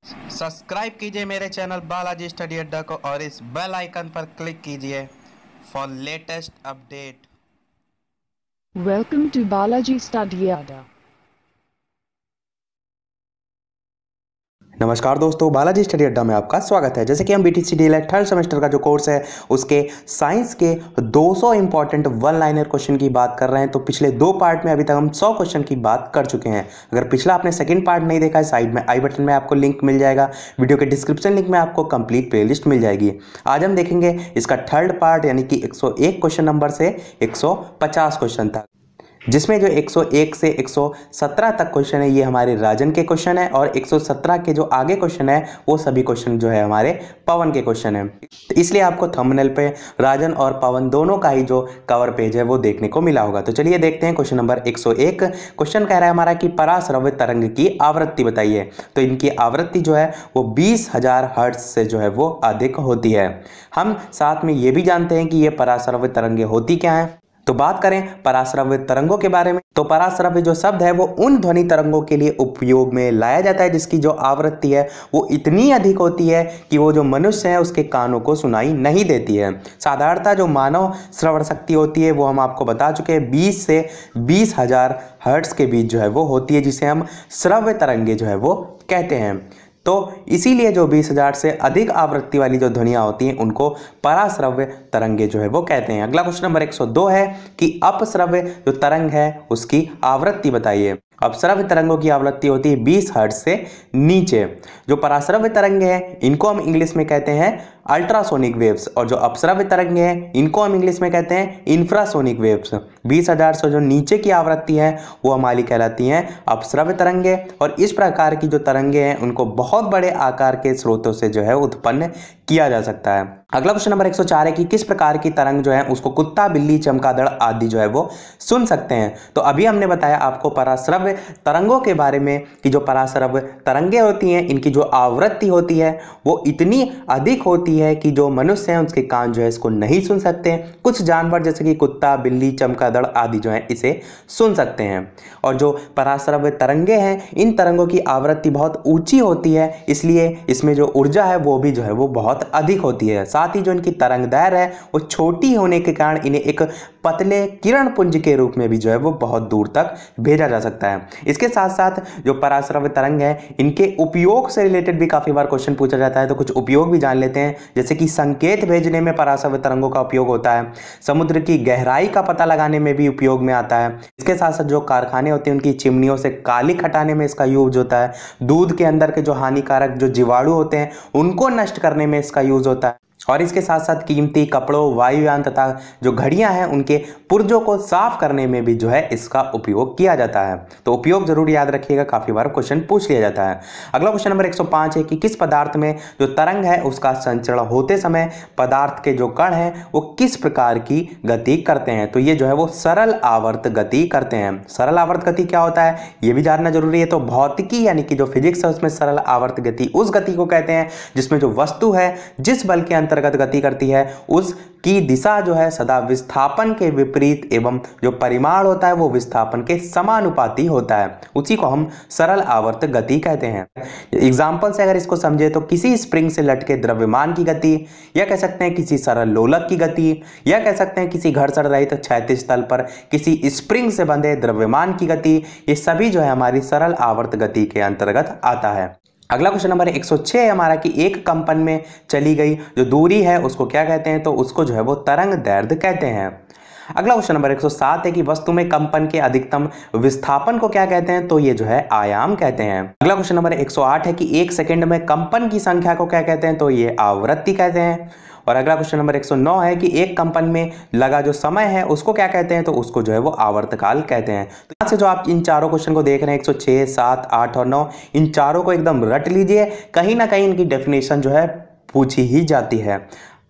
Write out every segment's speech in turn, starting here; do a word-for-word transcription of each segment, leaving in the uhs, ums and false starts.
Subscribe कीजिए मेरे channel Balaji study अड्डा को और इस बेल आइकन पर क्लिक कीजिए for latest update. Welcome to Balaji Study Adda. नमस्कार दोस्तों, बालाजी स्टडी अड्डा में आपका स्वागत है। जैसे कि हम BTC D ElEd third semester का जो कोर्स है उसके साइंस के दो सौ इंपॉर्टेंट वन लाइनर क्वेश्चन की बात कर रहे हैं। तो पिछले दो पार्ट में अभी तक हम सौ क्वेश्चन की बात कर चुके हैं। अगर पिछला आपने सेकंड पार्ट नहीं देखा है, साइड में आई बटन में आपको लिंक मिल जाएगा, वीडियो के डिस्क्रिप्शन लिंक में आपको कंप्लीट प्लेलिस्ट मिल जाएगी। आज हम देखेंगे इसका थर्ड पार्ट, यानी कि एक सौ एक क्वेश्चन नंबर से एक सौ पचास क्वेश्चन तक, जिसमें जो एक सौ एक से एक सौ सत्रह तक क्वेश्चन है ये हमारे राजन के क्वेश्चन है, और एक सौ सत्रह के जो आगे क्वेश्चन है वो सभी क्वेश्चन जो है हमारे पवन के क्वेश्चन है। तो इसलिए आपको थंबनेल पे राजन और पवन दोनों का ही जो कवर पेज है वो देखने को मिला होगा। तो चलिए देखते हैं क्वेश्चन नंबर एक सौ एक। क्वेश्चन कह रहा है हमारा कि पराश्रव्य तरंग की आवृत्ति बताइए। तो इनकी आवृत्ति जो है वो बीस हजार हर्ट्ज से जो है वो अधिक होती है। हम साथ में ये भी जानते हैं कि ये पराश्रव्य तरंगे होती क्या है। तो बात करें पराश्रव्य तरंगों के बारे में, तो पराश्रव्य जो शब्द है वो उन ध्वनि तरंगों के लिए उपयोग में लाया जाता है जिसकी जो आवृत्ति है वो इतनी अधिक होती है कि वो जो मनुष्य है उसके कानों को सुनाई नहीं देती है। साधारणतः जो मानव श्रवण शक्ति होती है वो हम आपको बता चुके हैं बीस से बीस हजार हर्ट्ज के बीच जो है वो होती है, जिसे हम श्रव्य तरंगे जो है वो कहते हैं। तो इसीलिए जो बीस हजार से अधिक आवृत्ति वाली जो ध्वनियां होती हैं उनको पराश्रव्य तरंगे जो है वो कहते हैं। अगला क्वेश्चन नंबर एक सौ दो है कि अपश्रव्य जो तरंग है उसकी आवृत्ति बताइए। अपश्रव्य तरंगों की आवृत्ति होती है बीस हर्ट्ज से नीचे। जो पराश्रव्य तरंगे हैं इनको हम इंग्लिश में कहते हैं अल्ट्रासोनिक वेव्स, और जो अपश्रव्य तरंगे हैं इनको हम इंग्लिश में कहते हैं इंफ्रासोनिक वेव्स। बीस हजार से जो नीचे की आवृत्ति है वो हमारी कहलाती हैं अपश्रव्य तरंगे, और इस प्रकार की जो तरंगे हैं उनको बहुत बड़े आकार के स्रोतों से जो है उत्पन्न किया जा सकता है। अगला क्वेश्चन नंबर एक सौ चार है कि किस प्रकार की तरंग जो है उसको कुत्ता, बिल्ली, चमगादड़ आदि जो है वो सुन सकते हैं। तो अभी हमने बताया आपको पराश्रव्य तरंगों के बारे में कि जो पराश्रव्य तरंगे होती हैं इनकी जो आवृत्ति होती है वो इतनी अधिक होती है कि जो मनुष्य हैं उसके कान जो है इसको नहीं सुन सकते। कुछ जानवर जैसे कि कुत्ता, बिल्ली, चमगादड़ आदि जो है इसे सुन सकते हैं। और जो पराश्रव्य तरंगे हैं इन तरंगों की आवृत्ति बहुत ऊंची होती है, इसलिए इसमें जो ऊर्जा है वो भी जो है वो बहुत अधिक होती है। साथ ही जो इनकी तरंग दैर्घ्य है वो छोटी होने के कारण इन्हें एक पतले किरण पुंज के रूप में भी जो है वो बहुत दूर तक भेजा जा सकता है। इसके साथ साथ जो पराश्रव्य तरंग है इनके उपयोग से रिलेटेड भी काफी बार क्वेश्चन पूछा जाता है, तो कुछ उपयोग भी जान लेते हैं। जैसे कि संकेत भेजने में पराश्रव्य तरंगों का उपयोग होता है, समुद्र की गहराई का पता लगाने में भी उपयोग में आता है। इसके साथ साथ जो कारखाने होते हैं उनकी चिमनियों से कालिख हटाने में इसका यूज होता है। दूध के अंदर के जो हानिकारक जो जीवाणु होते हैं उनको नष्ट करने में इसका यूज होता है, और इसके साथ साथ कीमती कपड़ों, वायुयान तथा जो घड़ियां हैं उनके पुर्जों को साफ करने में भी जो है इसका उपयोग किया जाता है। तो उपयोग जरूर याद रखिएगा, काफी बार क्वेश्चन पूछ लिया जाता है। अगला क्वेश्चन नंबर एक सौ पाँच है कि किस पदार्थ में जो तरंग है उसका संचरण होते समय पदार्थ के जो कण हैं वो किस प्रकार की गति करते हैं। तो ये जो है वो सरल आवर्त गति करते हैं। सरल आवर्त गति क्या होता है ये भी जानना जरूरी है। तो भौतिकी यानी कि जो फिजिक्स है उसमें सरल आवर्त गति उस गति को कहते हैं जिसमें जो वस्तु है जिस बल के अंतर्गत गति करती है उसकी दिशा जो है सदा विस्थापन के विपरीत एवं जो परिमाण होता है वो विस्थापन के समानुपाती होता है, उसी को हम सरल आवर्त गति कहते हैं। एग्जांपल से अगर इसको समझे तो किसी स्प्रिंग से लटके द्रव्यमान की गति, या कह सकते हैं किसी सरल लोलक की गति, या कह सकते हैं किसी घर्षण रहित क्षैतिज तल पर किसी स्प्रिंग से बंधे द्रव्यमान की गति, ये सभी जो है हमारी सरल आवर्त गति के अंतर्गत आता है। अगला क्वेश्चन नंबर एक सौ छह है हमारा कि एक कंपन में चली गई जो दूरी है उसको क्या कहते हैं। तो उसको जो है वो तरंग दैर्घ्य कहते हैं। अगला क्वेश्चन नंबर एक सौ सात है कि वस्तु में कंपन के अधिकतम विस्थापन को क्या कहते हैं। तो ये जो है आयाम कहते हैं। अगला क्वेश्चन नंबर एक सौ आठ है कि एक सेकंड में कंपन की संख्या को क्या कहते हैं। तो ये आवृत्ति कहते हैं। और अगला क्वेश्चन नंबर एक सौ नौ है कि एक कंपन में लगा जो समय है उसको क्या कहते हैं। तो उसको जो है वो आवर्तकाल कहते हैं। तो यहाँ से जो आप इन चारों क्वेश्चन को देख रहे हैं एक सौ छह, सात, आठ और नौ, इन चारों को एकदम रट लीजिए, कहीं ना कहीं इनकी डेफिनेशन जो है पूछी ही जाती है।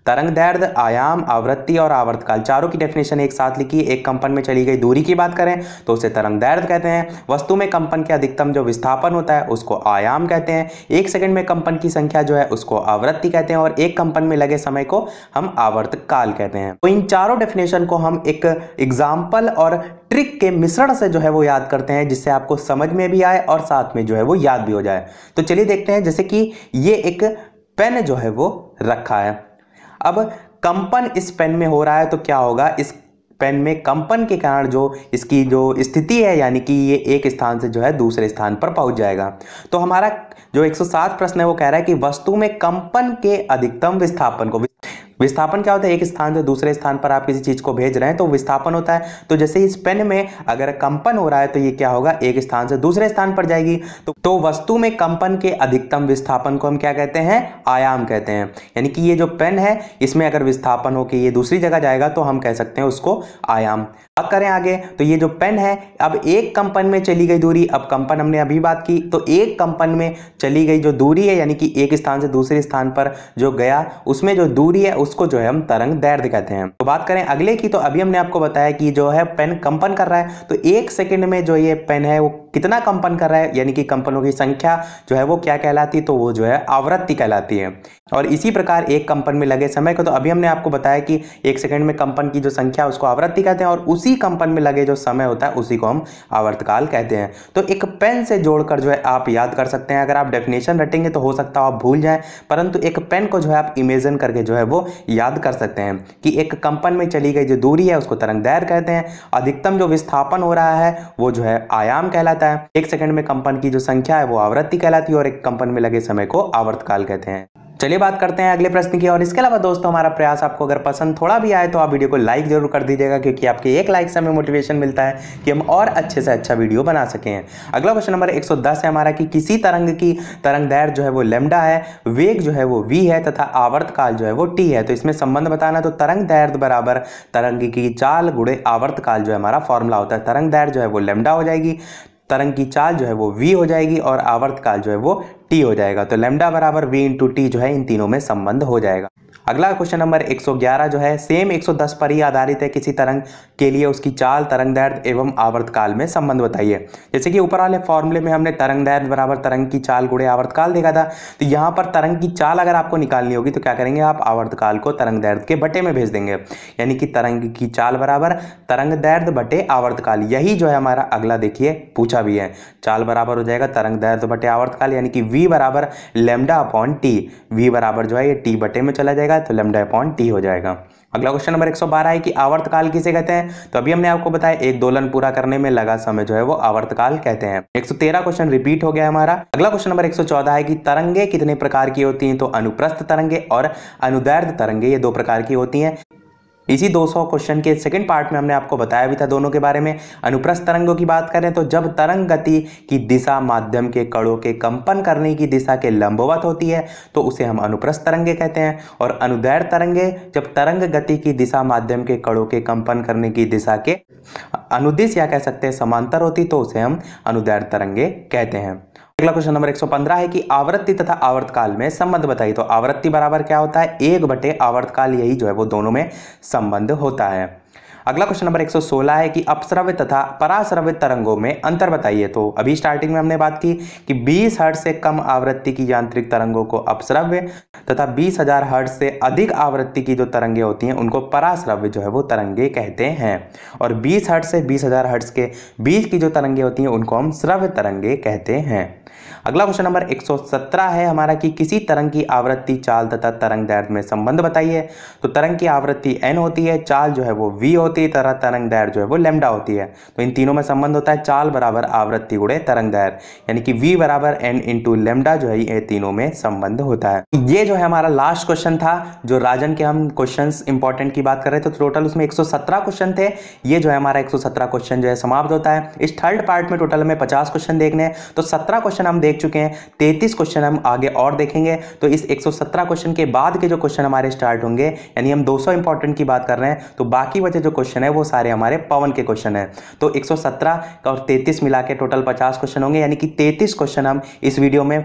तरंग दैर्ध्य, आयाम, आवृत्ति और आवर्तकाल चारों की डेफिनेशन एक साथ लिखी। एक कंपन में चली गई दूरी की बात करें तो उसे तरंग दैर्ध्य कहते हैं। वस्तु में कंपन के अधिकतम जो विस्थापन होता है उसको आयाम कहते हैं। एक सेकंड में कंपन की संख्या जो है उसको आवृत्ति कहते हैं और एक कंपन में लगे समय को हम आवर्तकाल कहते हैं। तो इन चारों डेफिनेशन को हम एक एग्जाम्पल और ट्रिक के मिश्रण से जो है वो याद करते हैं, जिससे आपको समझ में भी आए और साथ में जो है वो याद भी हो जाए। तो चलिए देखते हैं। जैसे कि ये एक पेन जो है वो रखा है, अब कंपन इस पेन में हो रहा है तो क्या होगा, इस पेन में कंपन के कारण जो इसकी जो स्थिति है यानी कि ये एक स्थान से जो है दूसरे स्थान पर पहुंच जाएगा। तो हमारा जो एक सौ सात प्रश्न है वो कह रहा है कि वस्तु में कंपन के अधिकतम विस्थापन को, विस्थापन क्या होता है, एक स्थान से दूसरे स्थान पर आप किसी चीज को भेज रहे हैं तो विस्थापन होता है। तो जैसे इस पेन में अगर कंपन हो रहा है तो ये क्या होगा, एक स्थान से दूसरे स्थान पर जाएगी। तो, तो वस्तु में कंपन के अधिकतम विस्थापन को हम क्या कहते हैं, आयाम कहते हैं। यानी कि ये जो पेन है इसमें अगर विस्थापन हो के ये दूसरी जगह जाएगा तो हम कह सकते हैं उसको आयाम। अब करें आगे, तो ये जो पेन है अब एक कंपन में चली गई दूरी, अब कंपन हमने अभी बात की, तो एक कंपन में चली गई जो दूरी है यानी कि एक स्थान से दूसरे स्थान पर जो गया उसमें जो दूरी है उसको जो है हम तरंग दैर्ध्य कहते हैं। तो बात करें अगले की, तो अभी हमने आपको बताया कि जो है पेन कंपन कर रहा है, तो एक सेकंड में जो ये पेन है वो कितना कंपन कर रहा है यानी कि कंपनों की संख्या जो है वो क्या कहलाती है, तो वो जो है आवृत्ति कहलाती है। और इसी प्रकार एक कंपन में लगे समय को, तो अभी हमने आपको बताया कि एक सेकंड में कंपन की जो संख्या उसको आवृत्ति कहते हैं और उसी कंपन में लगे जो समय होता है उसी को हम आवर्तकाल कहते हैं। तो एक पेन से जोड़कर जो है आप याद कर सकते हैं। अगर आप डेफिनेशन रटेंगे तो हो सकता है आप भूल जाएं, परंतु एक पेन को जो है आप इमेजिन करके जो है वो याद कर सकते हैं कि एक कंपन में चली गई जो दूरी है उसको तरंग दैर्ध्य कहते हैं। अधिकतम जो विस्थापन हो रहा है वो जो है आयाम कहलाता है। एक सेकंड में कंपन की जो संख्या है वो आवृत्ति कहलाती है और एक कंपन में लगे समय को आवर्तकाल कहते हैं। चलिए बात करते हैं अगले प्रश्न की। और इसके अलावा दोस्तों हमारा प्रयास आपको अगर पसंद थोड़ा भी आए तो आप वीडियो को लाइक जरूर कर दीजिएगा, क्योंकि आपके एक लाइक से हमें मोटिवेशन मिलता है कि हम और अच्छे से अच्छा वीडियो बना सकें। अगला क्वेश्चन नंबर एक सौ दस है हमारा कि किसी तरंग की तरंग दैर्ध्य जो है वो लैम्डा है, वेग जो है वो v है तथा आवर्तकाल जो है वो t है। तो इसमें संबंध बताना, तो तरंग दैर्ध्य बराबर तरंग की चाल गुणे आवर्तकाल जो है हमारा फॉर्मूला होता है। तरंग दैर्ध्य जो है वो लैम्डा हो जाएगी, तरंग की चाल जो है वो v हो जाएगी और आवर्तकाल जो है वो t हो जाएगा। तो लैम्डा बराबर v इंटू टी जो है इन तीनों में संबंध हो जाएगा। अगला क्वेश्चन नंबर एक सौ ग्यारह जो है सेम एक सौ दस पर ही आधारित है। किसी तरंग के लिए उसकी चाल, तरंग दैर्ध्य एवं आवर्तकाल में संबंध बताइए। जैसे कि ऊपर वाले फॉर्मूले में हमने तरंग दैर्ध्य बराबर तरंग की चाल गुणे आवर्तकाल देखा था, तो यहाँ पर तरंग की चाल अगर आपको निकालनी होगी तो क्या करेंगे, आप आवर्तकाल को तरंग दैर्ध्य के बटे में भेज देंगे। यानी कि तरंग की चाल बराबर तरंग दैर्ध्य बटे आवर्तकाल। यही जो है हमारा अगला देखिए पूछा भी है। चाल बराबर हो जाएगा तरंग दैर्ध्य बटे आवर्तकाल, यानी कि v बराबर लैम्डा अपॉन टी। v बराबर जो है ये t बटे में चला जाएगा तो लैम्डा अपॉन टी हो जाएगा। अगला क्वेश्चन नंबर एक सौ बारह है कि आवर्तकाल किसे कहते हैं। तो अभी हमने आपको बताया एक दोलन पूरा करने में लगा समय जो है वो आवर्तकाल कहते हैं। एक सौ तेरह क्वेश्चन रिपीट हो गया हमारा। अगला क्वेश्चन नंबर एक सौ चौदह है कि तरंगे कितने प्रकार की होती हैं। तो अनुप्रस्थ तरंगे और अनुदैर्ध्य तरंगे ये दो प्रकार की होती हैं। इसी दो सौ क्वेश्चन के सेकंड पार्ट में हमने आपको बताया भी था दोनों के बारे में। अनुप्रस्थ तरंगों की बात करें तो जब तरंग गति की दिशा माध्यम के कणों के कंपन करने की दिशा के लंबवत होती है तो उसे हम अनुप्रस्थ तरंगे कहते हैं। और अनुदैर्ध्य तरंगे जब तरंग गति की दिशा माध्यम के कणों के कंपन करने की दिशा के अनुदिश या कह सकते हैं समांतर होती तो उसे हम अनुदैर्ध्य तरंगे कहते हैं। अगला क्वेश्चन नंबर एक सौ पंद्रह है कि आवृत्ति तथा आवर्तकाल में संबंध बताइए। तो आवृत्ति बराबर क्या होता है, एक बटे आवर्तकाल, यही जो है वो दोनों में संबंध होता है। अगला क्वेश्चन नंबर एक सौ सोलह है कि अपश्रव्य तथा पराश्रव्य तरंगों में अंतर बताइए। तो अभी स्टार्टिंग में हमने बात की कि बीस हर्ट्ज से कम आवृत्ति की यांत्रिक तरंगों को अपश्रव्य तथा बीस हजार हर्ट्ज से अधिक आवृत्ति की जो तरंगे होती हैं उनको पराश्रव्य जो है वो तरंगे कहते हैं। और बीस हर्ट्ज से बीस हजार हर्ट्ज के बीच की जो तरंगे होती हैं उनको हम श्रव्य तरंगे कहते हैं। अगला क्वेश्चन नंबर एक सौ सत्रह है हमारा कि किसी तरंग की आवृत्ति, चाल तथा तरंग दैर्ध्य में संबंध बताइए। तो तरंग की आवृत्ति n होती है, चाल जो है वो v होती है तथा तरंग दैर्ध्य जो है वो लैम्डा होती है। तो इन तीनों में संबंध होता है चाल बराबर आवृत्ति गुणे तरंग दैर्ध्य, यानी कि v बराबर n इंटू लैम्डा जो है ये तीनों में संबंध होता है। ये जो है हमारा लास्ट क्वेश्चन था जो राजन के हम क्वेश्चन इंपॉर्टेंट की बात कर रहे थे। तो टोटल उसमें एक सौ सत्रह क्वेश्चन थे। ये जो है हमारा एक सौ सत्रह क्वेश्चन जो है समाप्त होता है। इस थर्ड पार्ट में टोटल में पचास क्वेश्चन देखने हैं। तो सत्रह क्वेश्चन हम देख चुके हैं, तैंतीस क्वेश्चन हम आगे और देखेंगे। तो इस एक सौ सत्रह क्वेश्चन के बाद के जो क्वेश्चन हमारे स्टार्ट होंगे, यानी हम दो सौ इंपॉर्टेंट की बात कर रहे हैं, तो बाकी बचे जो क्वेश्चन है वो सारे हमारे पवन के क्वेश्चन है। तो एक सौ सत्रह और तैंतीस मिला के टोटल पचास क्वेश्चन होंगे, यानी कि तैंतीस क्वेश्चन हम इस वीडियो में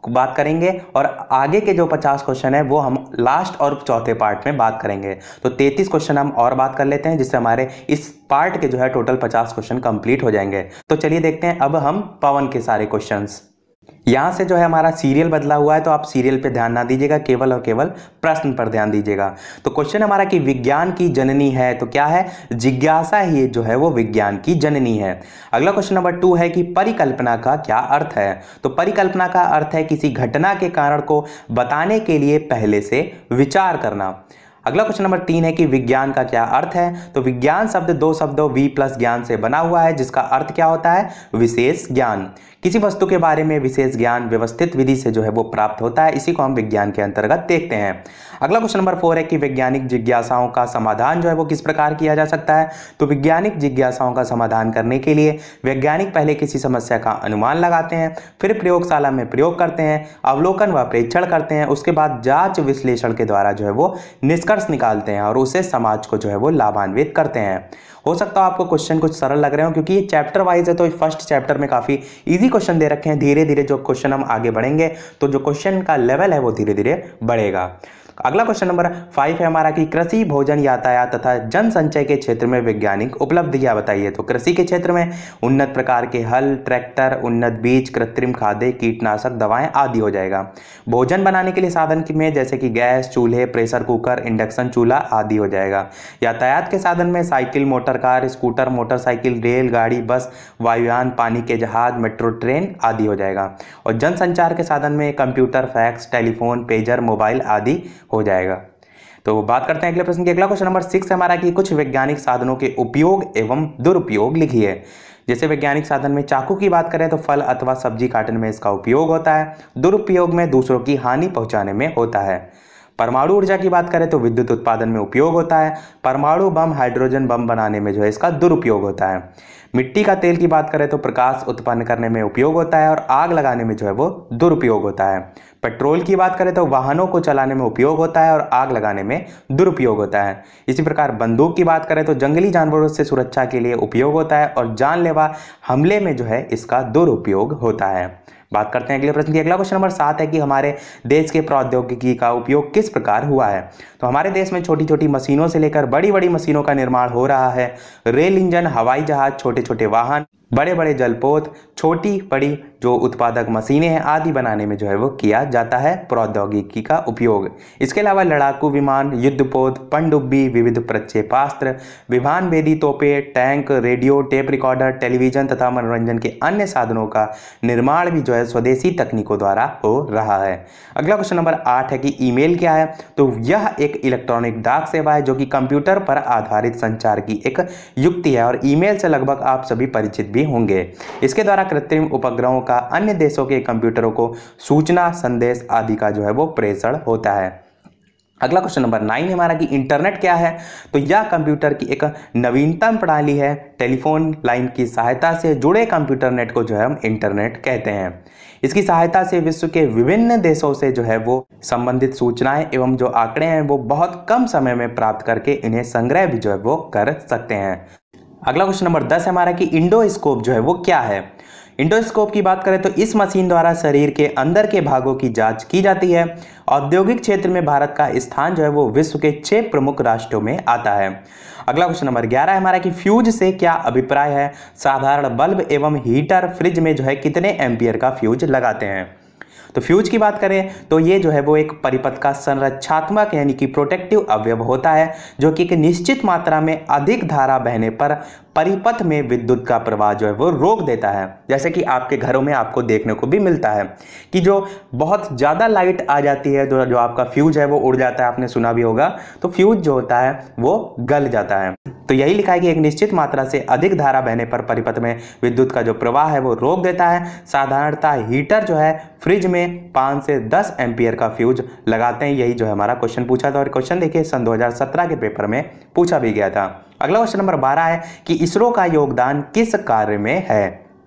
बात करेंगे और आगे के जो पचास क्वेश्चन है वो हम लास्ट और चौथे पार्ट में बात करेंगे। तो तैंतीस क्वेश्चन हम और बात कर लेते हैं, जिससे हमारे इस पार्ट के जो है टोटल पचास क्वेश्चन कंप्लीट हो जाएंगे। तो चलिए देखते हैं अब हम पवन के सारे क्वेश्चंस। यहाँ से जो है हमारा सीरियल बदला हुआ है, तो आप सीरियल पे ध्यान ना दीजिएगा, केवल और केवल प्रश्न पर ध्यान दीजिएगा। तो क्वेश्चन हमारा कि विज्ञान की जननी है, तो क्या है, जिज्ञासा ही जो है वो विज्ञान की जननी है। अगला क्वेश्चन नंबर टू है कि परिकल्पना का क्या अर्थ है। तो परिकल्पना का अर्थ है किसी घटना के कारण को बताने के लिए पहले से विचार करना। अगला क्वेश्चन नंबर तीन है कि विज्ञान का क्या अर्थ है। तो विज्ञान शब्द दो शब्दों वी प्लस ज्ञान से बना हुआ है, जिसका अर्थ क्या होता है, विशेष ज्ञान। किसी वस्तु के बारे में विशेष ज्ञान व्यवस्थित विधि से जो है वो प्राप्त होता है, इसी को हम विज्ञान के अंतर्गत देखते हैं। अगला क्वेश्चन नंबर फोर है कि वैज्ञानिक जिज्ञासाओं का समाधान जो है वो किस प्रकार किया जा सकता है। तो वैज्ञानिक जिज्ञासाओं का समाधान करने के लिए वैज्ञानिक पहले किसी समस्या का अनुमान लगाते हैं, फिर प्रयोगशाला में प्रयोग करते हैं, अवलोकन व परीक्षण करते हैं, उसके बाद जांच विश्लेषण के द्वारा जो है वो निष्कर्ष निकालते हैं और उसे समाज को जो है वो लाभान्वित करते हैं। हो सकता है आपको क्वेश्चन कुछ सरल लग रहे हो, क्योंकि ये चैप्टर वाइज है, तो फर्स्ट चैप्टर में काफी इजी क्वेश्चन दे रखे हैं। धीरे धीरे जो क्वेश्चन हम आगे बढ़ेंगे तो जो क्वेश्चन का लेवल है वो धीरे धीरे बढ़ेगा। अगला क्वेश्चन नंबर फाइव है हमारा कि कृषि, भोजन, यातायात तथा जनसंचय के क्षेत्र में वैज्ञानिक उपलब्धियां बताइए। तो कृषि के क्षेत्र में उन्नत प्रकार के हल, ट्रैक्टर, उन्नत बीज, कृत्रिम खादें, कीटनाशक दवाएं आदि हो जाएगा। भोजन बनाने के लिए साधन में जैसे कि गैस चूल्हे, प्रेशर कुकर, इंडक्शन चूल्हा आदि हो जाएगा। यातायात के साधन में cycle, motor car, scooter, motorcycle, rail गाड़ी, बस, वायुयान, पानी के जहाज, मेट्रो ट्रेन आदि हो जाएगा। और जनसंचार के साधन में computer, fax, telephone, pager, mobile आदि हो जाएगा। तो बात करते हैं अगले प्रश्न की। अगला क्वेश्चन नंबर सिक्स है हमारा कि कुछ वैज्ञानिक साधनों के उपयोग एवं दुरुपयोग लिखिए। जैसे वैज्ञानिक साधन में चाकू की बात करें तो फल अथवा सब्जी काटने में इसका उपयोग होता है। दुरुपयोग में दूसरों की हानि पहुंचाने में होता है। परमाणु ऊर्जा की बात करें तो विद्युत उत्पादन में उपयोग होता है। परमाणु बम, हाइड्रोजन बम बनाने में जो है इसका दुरुपयोग होता है। मिट्टी का तेल की बात करें तो प्रकाश उत्पन्न करने में उपयोग होता है और आग लगाने में जो है वो दुरुपयोग होता है। पेट्रोल की बात करें तो वाहनों को चलाने में उपयोग होता है और आग लगाने में दुरुपयोग होता है। इसी प्रकार बंदूक की बात करें तो जंगली जानवरों से सुरक्षा के लिए उपयोग होता है और जानलेवा हमले में जो है इसका दुरुपयोग होता है। बात करते हैं अगले प्रश्न की। अगला क्वेश्चन नंबर सात है कि हमारे देश के प्रौद्योगिकी का उपयोग किस प्रकार हुआ है। तो हमारे देश में छोटी छोटी मशीनों से लेकर बड़ी बड़ी मशीनों का निर्माण हो रहा है। रेल इंजन, हवाई जहाज, छोटे छोटे वाहन, बड़े बड़े जलपोत, छोटी बड़ी जो उत्पादक मशीनें हैं आदि बनाने में जो है वो किया जाता है प्रौद्योगिकी का उपयोग। इसके अलावा लड़ाकू विमान, युद्धपोत, पनडुब्बी, विविध प्रक्षेपास्त्र, विमान भेदी तोपें, tank, radio, tape recorder, television तथा मनोरंजन के अन्य साधनों का निर्माण भी जो है स्वदेशी तकनीकों द्वारा हो रहा है। अगला क्वेश्चन नंबर आठ है कि ईमेल क्या है। तो यह एक इलेक्ट्रॉनिक डाक सेवा है जो कि कंप्यूटर पर आधारित संचार की एक युक्ति है और ईमेल से लगभग आप सभी परिचित भी होंगे। इसके द्वारा कृत्रिम उपग्रहों का अन्य देशों के कंप्यूटरों को सूचना, संदेश आदि का जो है वो प्रेषण होता है। अगला क्वेश्चन नंबर नाइन हमारा कि इंटरनेट क्या है। तो यह कंप्यूटर की एक नवीनतम प्रणाली है। टेलीफोन लाइन की सहायता से जुड़े कंप्यूटर नेट को जो है हम इंटरनेट कहते हैं। इसकी सहायता से विश्व के विभिन्न देशों से जो है वो संबंधित सूचनाएं एवं जो आंकड़े हैं वो बहुत कम समय में प्राप्त करके इन्हें संग्रह भी जो है वो कर सकते हैं। अगला क्वेश्चन नंबर दस हमारा कि इंडोस्कोप जो है वो क्या है। इंडोस्कोप की बात करें तो इस मशीन द्वारा शरीर के अंदर के भागों की जांच की जाती है। औद्योगिक क्षेत्र में भारत का स्थान जो है वो विश्व के छह प्रमुख राष्ट्रों में आता है। अगला क्वेश्चन नंबर ग्यारह हमारा कि फ्यूज से क्या अभिप्राय है। साधारण बल्ब एवं हीटर, फ्रिज में जो है कितने एम्पियर का फ्यूज लगाते हैं। तो फ्यूज की बात करें तो ये जो है वो एक परिपथ का संरक्षात्मक यानी कि प्रोटेक्टिव अवयव होता है जो कि एक निश्चित मात्रा में अधिक धारा बहने पर परिपथ में विद्युत का प्रवाह जो है वो रोक देता है। जैसे कि आपके घरों में आपको देखने को भी मिलता है कि जो बहुत ज़्यादा लाइट आ जाती है तो जो आपका फ्यूज है वो उड़ जाता है, आपने सुना भी होगा। तो फ्यूज जो होता है वो गल जाता है। तो यही लिखा है कि एक निश्चित मात्रा से अधिक धारा बहने पर परिपथ में विद्युत का जो प्रवाह है वो रोक देता है। साधारणतः हीटर जो है फ्रिज में पाँच से दस एम्पियर का फ्यूज लगाते हैं। यही जो है हमारा क्वेश्चन पूछा था और क्वेश्चन देखिए सन दो हज़ार सत्रह के पेपर में पूछा भी गया था। अगला क्वेश्चन नंबर बारह है कि इसरो का योगदान किस कार्य में है।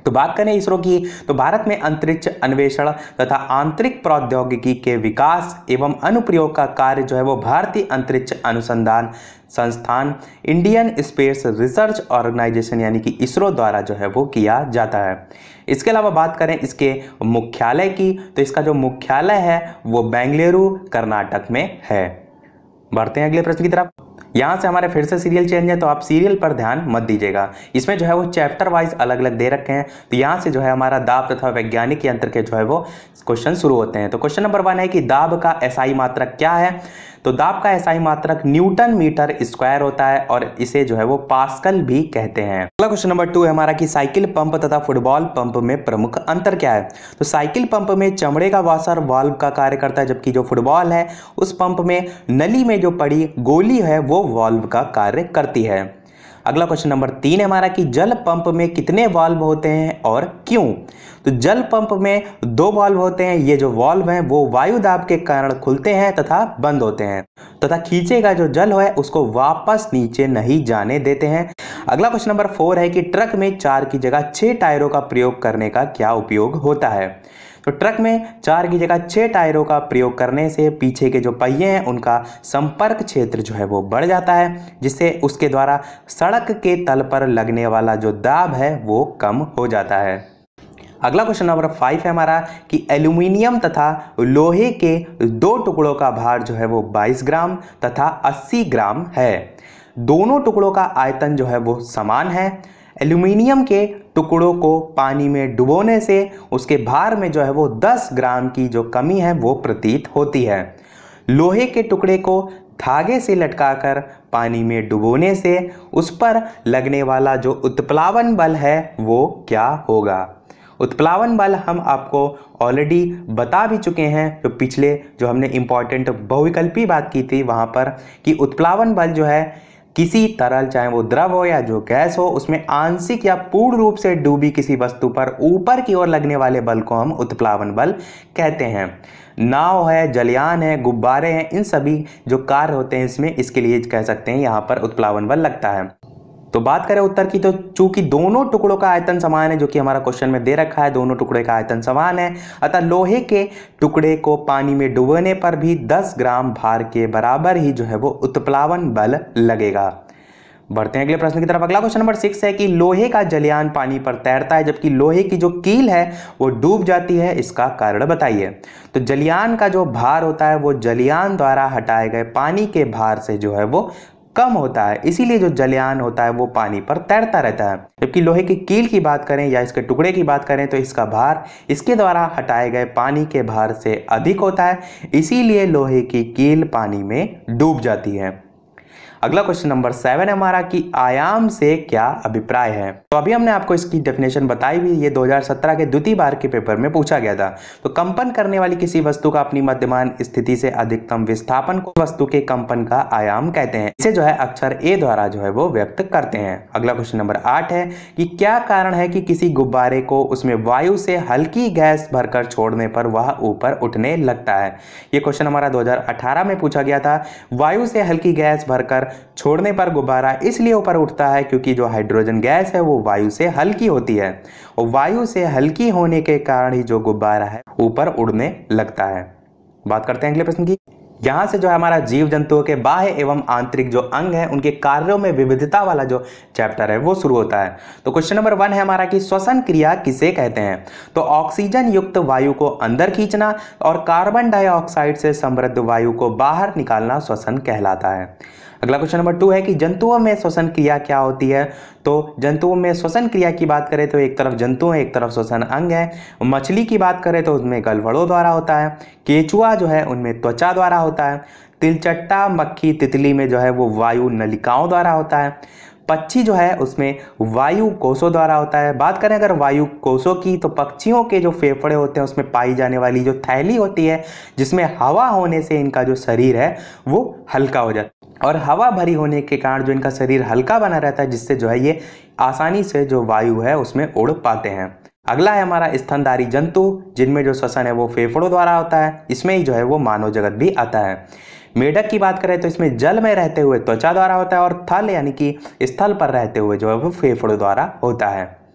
तो बात करें इसरो की, तो भारत में अंतरिक्ष अन्वेषण तथा आंतरिक प्रौद्योगिकी के विकास एवं अनुप्रयोग का कार्य जो है वो भारतीय अंतरिक्ष अनुसंधान संस्थान इंडियन स्पेस रिसर्च ऑर्गेनाइजेशन यानी कि इसरो द्वारा जो है वो किया जाता है। इसके अलावा बात करें इसके मुख्यालय की, तो इसका जो मुख्यालय है वो बेंगलुरु कर्नाटक में है। बढ़ते हैं अगले प्रश्न की तरफ। यहाँ से हमारे फिर से सीरियल चेंज है, तो आप सीरियल पर ध्यान मत दीजिएगा। इसमें जो है वो चैप्टर वाइज अलग अलग दे रखे हैं। तो यहाँ से जो है हमारा दाब तथा वैज्ञानिक यंत्र के जो है वो क्वेश्चन शुरू होते हैं। तो क्वेश्चन नंबर वन है कि दाब का एसआई मात्रक क्या है। तो दाब का एसआई मात्रक न्यूटन मीटर स्क्वायर होता है और इसे जो है वो पास्कल भी कहते हैं। अगला क्वेश्चन नंबर टू है हमारा कि साइकिल पंप तथा फुटबॉल पंप में प्रमुख अंतर क्या है। तो साइकिल पंप में चमड़े का वाशर वाल्व का कार्य करता है, जबकि जो फुटबॉल है उस पंप में नली में जो पड़ी गोली है वो वाल्व का कार्य करती है। अगला क्वेश्चन नंबर तीन है हमारा कि जल पंप में कितने वाल्व होते हैं और क्यों। तो जल पंप में दो वाल्व होते हैं। ये जो वाल्व हैं वो वायु दाब के कारण खुलते हैं तथा बंद होते हैं तथा खींचे गए जो जल है उसको वापस नीचे नहीं जाने देते हैं। अगला क्वेश्चन नंबर फोर है कि ट्रक में चार की जगह छह टायरों का प्रयोग करने का क्या उपयोग होता है। तो ट्रक में चार की जगह छह टायरों का प्रयोग करने से पीछे के जो पहिए हैं उनका संपर्क क्षेत्र जो है वो बढ़ जाता है, जिससे उसके द्वारा सड़क के तल पर लगने वाला जो दाब है वो कम हो जाता है। अगला क्वेश्चन नंबर फाइव है हमारा कि एल्यूमिनियम तथा लोहे के दो टुकड़ों का भार जो है वो बाईस ग्राम तथा अस्सी ग्राम है। दोनों टुकड़ों का आयतन जो है वो समान है। एल्यूमिनियम के टुकड़ों को पानी में डुबोने से उसके भार में जो है वो दस ग्राम की जो कमी है वो प्रतीत होती है। लोहे के टुकड़े को धागे से लटकाकर पानी में डुबोने से उस पर लगने वाला जो उत्प्लावन बल है वो क्या होगा। उत्प्लावन बल हम आपको ऑलरेडी बता भी चुके हैं, जो पिछले जो हमने इंपॉर्टेंट बहुविकल्पी बात की थी वहाँ पर, कि उत्प्लावन बल जो है किसी तरल चाहे वो द्रव हो या जो गैस हो उसमें आंशिक या पूर्ण रूप से डूबी किसी वस्तु पर ऊपर की ओर लगने वाले बल को हम उत्प्लावन बल कहते हैं। नाव है, जलयान है, गुब्बारे हैं, इन सभी जो कार्य होते हैं इसमें, इसके लिए कह सकते हैं यहाँ पर उत्प्लावन बल लगता है। तो बात करें उत्तर की, तो चूंकि दोनों टुकड़ों का आयतन समान है, जो कि हमारा क्वेश्चन में दे रखा है, दोनों टुकड़े का आयतन समान है, अतः लोहे के टुकड़े को पानी में डुबोने पर भी दस ग्राम भार के बराबर ही जो है वो उत्प्लावन बल लगेगा। बढ़ते हैं अगले प्रश्न की तरफ। अगला क्वेश्चन नंबर सिक्स है कि लोहे का जलयान पानी पर तैरता है जबकि लोहे की जो कील है वो डूब जाती है, इसका कारण बताइए। तो जलयान का जो भार होता है वो जलयान द्वारा हटाए गए पानी के भार से जो है वो कम होता है, इसीलिए जो जलयान होता है वो पानी पर तैरता रहता है। जबकि लोहे की कील की बात करें या इसके टुकड़े की बात करें तो इसका भार इसके द्वारा हटाए गए पानी के भार से अधिक होता है, इसीलिए लोहे की कील पानी में डूब जाती है। अगला क्वेश्चन नंबर सेवन है हमारा कि आयाम से क्या अभिप्राय है। तो अभी हमने आपको इसकी डेफिनेशन बताई भी, ये दो हज़ार सत्रह के द्वितीय बार के पेपर में पूछा गया था। तो कंपन करने वाली किसी वस्तु का अपनी मध्यमान स्थिति से अधिकतम विस्थापन को वस्तु के कंपन का आयाम कहते हैं। इसे जो है अक्षर ए द्वारा जो है वो व्यक्त करते हैं। अगला क्वेश्चन नंबर आठ है कि क्या कारण है कि किसी गुब्बारे को उसमें वायु से हल्की गैस भरकर छोड़ने पर वह ऊपर उठने लगता है। ये क्वेश्चन हमारा दो हज़ार अठारह में पूछा गया था। वायु से हल्की गैस भरकर छोड़ने पर गुब्बारा इसलिए ऊपर उठता है क्योंकि जो हाइड्रोजन गैस है वो वायु से हल्की होती है और वायु से हल्की होने के कारण ही जो गुब्बारा है ऊपर उड़ने लगता है। बात करते हैं अगले प्रश्न की। यहाँ से जो है हमारा जीव जंतुओं के बाह्य एवं आंतरिक जो अंग है उनके कार्यों में विविधता वाला जो चैप्टर है वो शुरू होता है। तो क्वेश्चन नंबर वन है हमारा कि श्वसन क्रिया किसे कहते हैं। तो ऑक्सीजन युक्त वायु को अंदर खींचना और कार्बन डाइऑक्साइड से समृद्ध वायु को बाहर निकालना श्वसन कहलाता है। अगला क्वेश्चन नंबर टू है कि जंतुओं में श्वसन क्रिया क्या होती है। तो जंतुओं में श्वसन क्रिया की बात करें तो एक तरफ जंतु है, एक तरफ श्वसन अंग है। मछली की बात करें तो उसमें गलफड़ों द्वारा होता है। केचुआ जो है उनमें त्वचा द्वारा होता है। तिलचट्टा, मक्खी, तितली में जो है वो वायु नलिकाओं द्वारा होता है। पक्षी जो है उसमें वायु कोषों द्वारा होता है। बात करें अगर वायु कोषों की तो पक्षियों के जो फेफड़े होते हैं उसमें पाई जाने वाली जो थैली होती है जिसमें हवा होने से इनका जो शरीर है वो हल्का हो जाता है और हवा भरी होने के कारण जो इनका शरीर हल्का बना रहता है, जिससे जो है ये आसानी से जो वायु है उसमें उड़ पाते हैं। अगला है हमारा स्तनधारी जंतु, जिनमें जो श्वसन है वो फेफड़ों द्वारा होता है। इसमें ही जो है वो मानव जगत भी आता है। मेढक की बात करें तो इसमें जल में रहते हुए त्वचा द्वारा होता है और थल यानी कि स्थल पर रहते हुए जो है वो फेफड़ों द्वारा होता है।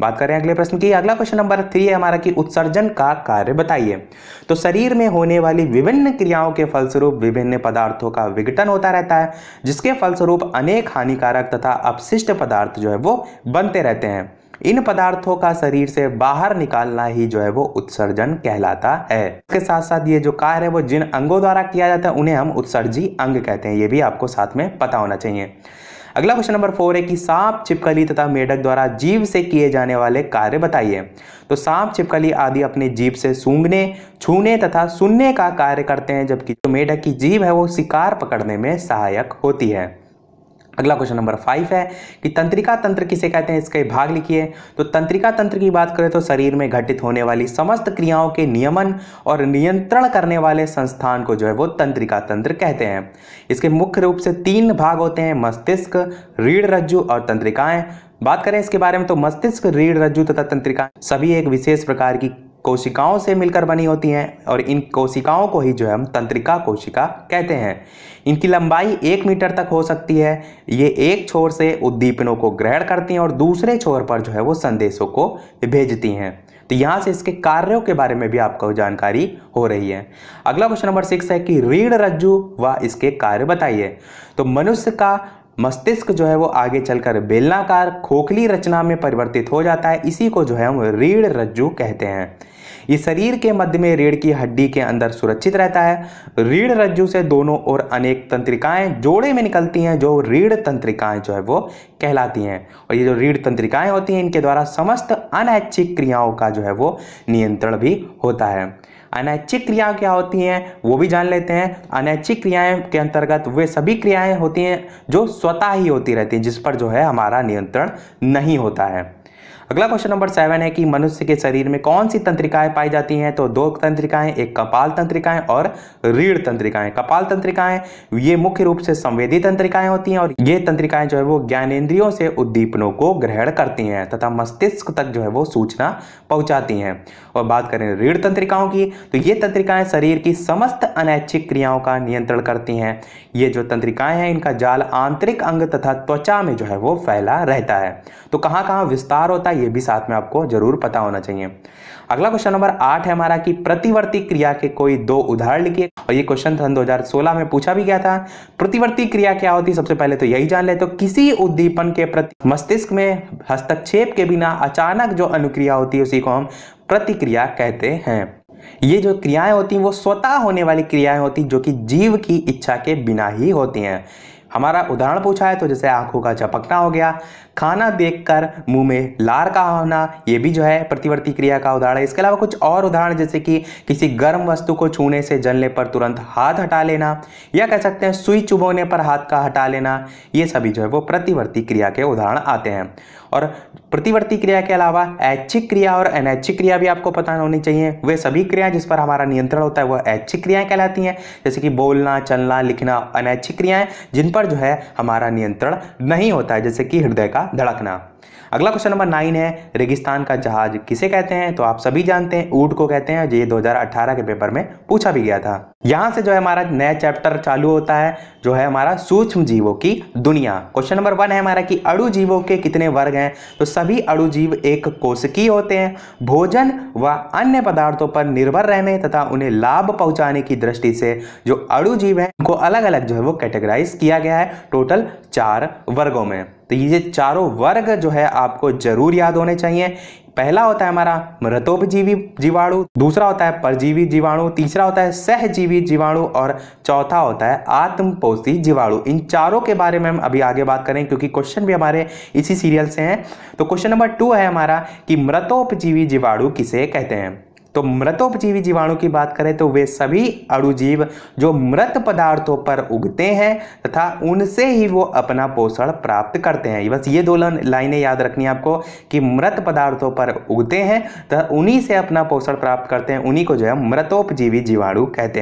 बात करें अगले प्रश्न की। अगला क्वेश्चन नंबर थ्री है हमारा कि उत्सर्जन का कार्य बताइए। तो शरीर में होने वाली विभिन्न क्रियाओं के फलस्वरूप विभिन्न पदार्थों का विघटन होता रहता है, जिसके फलस्वरूप अनेक हानिकारक तथा अपशिष्ट पदार्थ जो है वो बनते रहते हैं। इन पदार्थों का शरीर से बाहर निकालना ही जो है वो उत्सर्जन कहलाता है। इसके साथ साथ ये जो कार्य है वो जिन अंगों द्वारा किया जाता है उन्हें हम उत्सर्जी अंग कहते हैं। ये भी आपको साथ में पता होना चाहिए। अगला क्वेश्चन नंबर फोर है कि सांप, छिपकली तथा मेढक द्वारा जीभ से किए जाने वाले कार्य बताइए। तो सांप, छिपकली आदि अपनी जीभ से सूंघने, छूने तथा सुनने का कार्य करते हैं, जबकि जो मेढक की जीभ है वो शिकार पकड़ने में सहायक होती है। अगला क्वेश्चन नंबर फाइव है कि तंत्रिका तंत्र किसे कहते हैं, इसके भाग लिखिए। तो तंत्रिका तंत्र की बात करें तो शरीर में घटित होने वाली समस्त क्रियाओं के नियमन और नियंत्रण करने वाले संस्थान को जो है वो तंत्रिका तंत्र कहते हैं। इसके मुख्य रूप से तीन भाग होते हैं, मस्तिष्क, रीढ़ रज्जु और तंत्रिकाएं। बात करें इसके बारे में तो मस्तिष्क, रीढ़ रज्जु तथा तंत्रिकाएं सभी एक विशेष प्रकार की कोशिकाओं से मिलकर बनी होती हैं और इन कोशिकाओं को ही जो है हम तंत्रिका कोशिका कहते हैं। इनकी लंबाई एक मीटर तक हो सकती है। ये एक छोर से उद्दीपनों को ग्रहण करती हैं और दूसरे छोर पर जो है वो संदेशों को भेजती हैं। तो यहाँ से इसके कार्यों के बारे में भी आपको जानकारी हो रही है। अगला क्वेश्चन नंबर सिक्स है कि रीढ़ रज्जु व इसके कार्य बताइए। तो मनुष्य का मस्तिष्क जो है वो आगे चलकर बेलनाकार खोखली रचना में परिवर्तित हो जाता है। इसी को जो है हम रीढ़ रज्जु कहते हैं। ये शरीर के मध्य में रीढ़ की हड्डी के अंदर सुरक्षित रहता है। रीढ़ रज्जु से दोनों ओर अनेक तंत्रिकाएं जोड़े में निकलती हैं, जो रीढ़ तंत्रिकाएं जो है वो कहलाती हैं। और ये जो रीढ़ तंत्रिकाएं होती हैं इनके द्वारा समस्त अनैच्छिक क्रियाओं का जो है वो नियंत्रण भी होता है। अनैच्छिक क्रियाएं क्या होती हैं वो भी जान लेते हैं। अनैच्छिक क्रियाएं के अंतर्गत वे सभी क्रियाएं होती हैं जो स्वतः ही होती रहती हैं, जिस पर जो है हमारा नियंत्रण नहीं होता है। अगला क्वेश्चन नंबर सेवन है कि मनुष्य के शरीर में कौन सी तंत्रिकाएं पाई जाती हैं। तो दो तंत्रिकाएं, एक कपाल तंत्रिकाएं और रीढ़ तंत्रिकाएं। कपाल तंत्रिकाएं ये मुख्य रूप से संवेदी तंत्रिकाएं होती हैं और ये तंत्रिकाएं जो है वो ज्ञानेंद्रियों से उद्दीपनों को ग्रहण करती हैं तथा मस्तिष्क तक जो है वो सूचना पहुंचाती हैं। और बात करें रीढ़ तंत्रिकाओं की तो ये तंत्रिकाएं शरीर की समस्त अनैच्छिक क्रियाओं का नियंत्रण करती हैं। ये जो तंत्रिकाएं हैं इनका जाल आंतरिक अंग तथा त्वचा में जो है वो फैला रहता है। तो कहाँ कहाँ विस्तार होता है ये भी साथ में आपको जरूर पता होना चाहिए। अगला क्वेश्चन नंबर आठ है हमारा कि प्रतिवर्ती क्रिया के कोई दो उदाहरण लिखिए। और ये क्वेश्चन सन दो हज़ार सोलह में पूछा भी गया था। प्रतिवर्ती क्रिया क्या होती है सबसे पहले तो यही जान ले। तो किसी उद्दीपन के प्रति मस्तिष्क में हस्तक्षेप के बिना अचानक जो अनुक्रिया होती है उसी को हम प्रतिक्रिया कहते हैं। ये जो क्रियाएं होती हैं वो स्वतः होने वाली क्रियाएं होती जो कि जीव की इच्छा के बिना ही होती हैं। हमारा उदाहरण पूछा है तो जैसे आंखों का झपकना हो गया, खाना देखकर मुंह में लार का होना, ये भी जो है प्रतिवर्ती क्रिया का उदाहरण है। इसके अलावा कुछ और उदाहरण जैसे कि किसी गर्म वस्तु को छूने से जलने पर तुरंत हाथ हटा लेना, या कह सकते हैं सुई चुभोने पर हाथ का हटा लेना, ये सभी जो है वो प्रतिवर्ती क्रिया के उदाहरण आते हैं। और प्रतिवर्ती क्रिया के अलावा ऐच्छिक क्रिया और अनैच्छिक क्रिया भी आपको पता होनी चाहिए। वे सभी क्रियाएं जिस पर हमारा नियंत्रण होता है वह ऐच्छिक क्रियाएं कहलाती हैं, जैसे कि बोलना, चलना, लिखना। अनैच्छिक क्रियाएं जिन पर जो है हमारा नियंत्रण नहीं होता है, जैसे कि हृदय का धड़कना। अगला क्वेश्चन नंबर नाइन है रेगिस्तान का जहाज किसे कहते हैं। तो आप सभी जानते हैं ऊंट को कहते हैं। ये दो हज़ार अठारह के पेपर में पूछा भी गया था। यहां से जो है हमारा नया चैप्टर चालू होता है जो है हमारा सूक्ष्म जीवों की दुनिया। क्वेश्चन नंबर वन है हमारा कि अणु जीवों के कितने वर्ग हैं। तो सभी अणु जीव एक कोशिकीय होते हैं। भोजन व अन्य पदार्थों पर निर्भर रहने तथा उन्हें लाभ पहुंचाने की दृष्टि से जो अणु जीव हैं उनको अलग अलग जो है वो कैटेगराइज किया गया है टोटल चार वर्गों में। तो ये चारों वर्ग जो है आपको जरूर याद होने चाहिए। पहला होता है हमारा मृतोपजीवी जीवाणु, दूसरा होता है परजीवी जीवाणु, तीसरा होता है सहजीवी जीवाणु और चौथा होता है आत्मपोषी जीवाणु। इन चारों के बारे में हम अभी आगे बात करें क्योंकि क्वेश्चन भी हमारे इसी सीरियल से हैं। तो क्वेश्चन नंबर टू है हमारा कि मृतोपजीवी जीवाणु किसे कहते हैं। तो मृतोपजीवी जीवाणु की बात करें तो वे सभी अणुजीव जो मृत पदार्थों पर उगते हैं तथा उनसे ही वो अपना पोषण प्राप्त करते हैं। बस ये दो लाइनें याद रखनी है आपको कि मृत पदार्थों पर उगते हैं तथा उन्हीं से अपना पोषण प्राप्त करते हैं, उन्हीं को जो है मृतोपजीवी जीवाणु कहते हैं।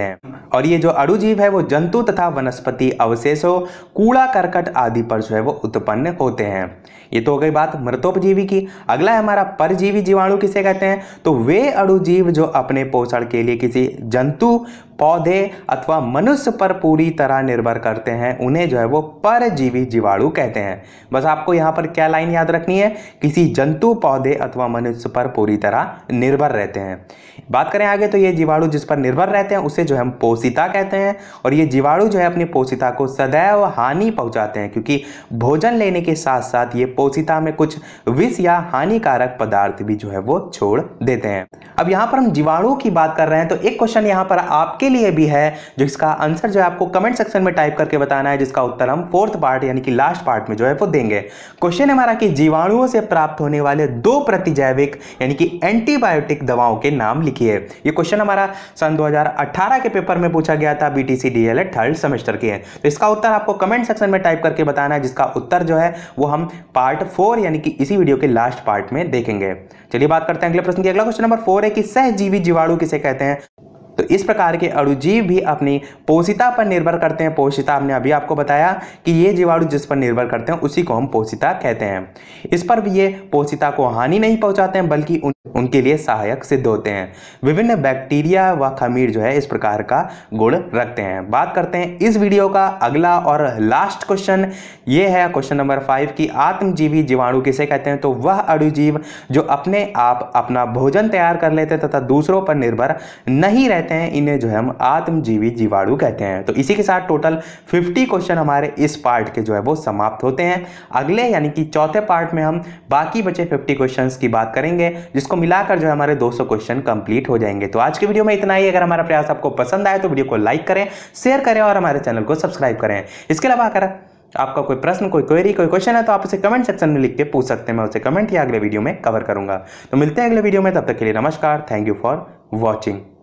और ये जो अणुजीव है वो जंतु तथा वनस्पति अवशेषों, कूड़ा करकट आदि पर जो है वो उत्पन्न होते हैं। ये तो हो गई बात मृतोपजीवी की। अगला है हमारा परजीवी जीवाणु किसे कहते हैं? तो वे अणुजीव जो अपने पोषण के लिए किसी जंतु, पौधे अथवा मनुष्य पर पूरी तरह निर्भर करते हैं, उन्हें जो है वो परजीवी जीवाणु कहते हैं। बस आपको यहाँ पर क्या लाइन याद रखनी है? किसी जंतु, पौधे अथवा मनुष्य पर पूरी तरह निर्भर रहते हैं। बात करें आगे तो ये जीवाणु जिस पर निर्भर रहते हैं उसे जो हम पोषिता कहते हैं। और ये जीवाणु जो है अपनी पोषिता को सदैव हानि पहुंचाते हैं, क्योंकि भोजन लेने के साथ साथ ये पोषिता में कुछ विष या हानिकारक पदार्थ भी जो है वो छोड़ देते हैं। अब यहाँ पर हम जीवाणु की बात कर रहे हैं तो एक क्वेश्चन यहाँ पर आपके लिए भी है, जो इसका आंसर जो है आपको कमेंट सेक्शन में टाइप करके बताना है, जिसका उत्तर हम फोर्थ पार्ट यानी कि लास्ट पार्ट में जो है वो देंगे। क्वेश्चन है हमारा कि जीवाणुओं से प्राप्त होने वाले दो प्रतिजैविक यानी कि एंटीबायोटिक दवाओं के नाम लिखिए। ये क्वेश्चन हमारा सन दो हज़ार अठारह के पेपर में पूछा गया था, बीटीसी डीएलएड थर्ड सेमेस्टर के है। तो इसका उत्तर आपको कमेंट सेक्शन में टाइप करके बताना है, जिसका उत्तर जो है वो हम पार्ट फोर यानी कि इसी वीडियो के लास्ट पार्ट में देखेंगे। चलिए बात करते हैं अगले प्रश्न की। अगला क्वेश्चन नंबर फोर है कि सहजीवी जीवाणु किसे कहते हैं? तो इस प्रकार के अणुजीव भी अपनी पोषिता पर निर्भर करते हैं। पोषिता हमने अभी आपको बताया कि ये जीवाणु जिस पर निर्भर करते हैं उसी को हम पोषिता कहते हैं। इस पर भी ये पोषिता को हानि नहीं पहुंचाते हैं, बल्कि उन, उनके लिए सहायक सिद्ध होते हैं। विभिन्न बैक्टीरिया व खमीर जो है इस प्रकार का गुण रखते हैं। बात करते हैं इस वीडियो का अगला और लास्ट क्वेश्चन। ये है क्वेश्चन नंबर फाइव की आत्मजीवी जीवाणु किसे कहते हैं? तो वह अणुजीव जो अपने आप अपना भोजन तैयार कर लेते हैं तथा दूसरों पर निर्भर नहीं रहते हैं, इन्हें जो है हम आत्मजीवी जीवाणु कहते हैं। तो इसी के साथ टोटल पचास क्वेश्चन हमारे इस पार्ट के जो है वो समाप्त होते हैं। अगले यानी कि चौथे पार्ट में हम बाकी बचे पचास क्वेश्चंस की बात करेंगे, जिसको मिलाकर जो है हमारे दो सौ क्वेश्चन कंप्लीट हो जाएंगे। तो आज के वीडियो में इतना ही। अगर हमारा प्रयास आपको पसंद आए तो वीडियो को लाइक करें, शेयर करें और हमारे चैनल को सब्सक्राइब करें। इसके अलावा अगर आपका कोई प्रश्न, कोई क्वेरी, कोई क्वेश्चन है तो आप उसे कमेंट सेक्शन में लिख के पूछ सकते हैं। मैं उसे कमेंट या अगले वीडियो में कवर करूंगा। तो मिलते हैं अगले वीडियो में, तब तक के लिए नमस्कार। Thank you for watching.